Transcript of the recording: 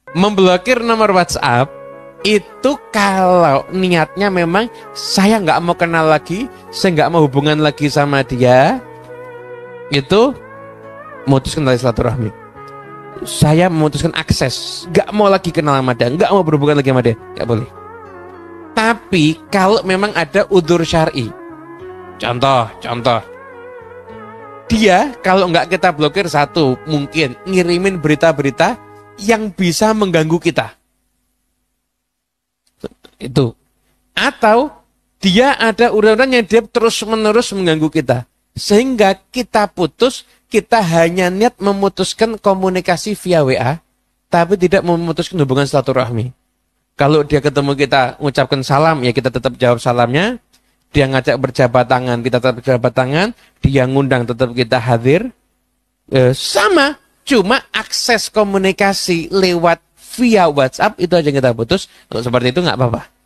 Memblokir nomor WhatsApp itu kalau niatnya memang saya nggak mau kenal lagi, saya nggak mau hubungan lagi sama dia, itu memutuskan tali silaturahmi. Saya memutuskan akses, nggak mau lagi kenal sama dia, nggak mau berhubungan lagi sama dia, nggak boleh. Tapi kalau memang ada udzur syar'i, contoh, dia kalau nggak kita blokir, satu, mungkin ngirimin berita-berita yang bisa mengganggu kita. Itu. Atau dia ada urutan yang dia terus-menerus mengganggu kita. Sehingga kita putus, kita hanya niat memutuskan komunikasi via WA, tapi tidak memutuskan hubungan silaturahmi. Kalau dia ketemu kita, mengucapkan salam, ya kita tetap jawab salamnya. Dia ngajak berjabat tangan, kita tetap berjabat tangan. Dia ngundang, tetap kita hadir. Sama. Cuma akses komunikasi lewat via WhatsApp itu aja yang kita putus. Kalau seperti itu nggak apa-apa.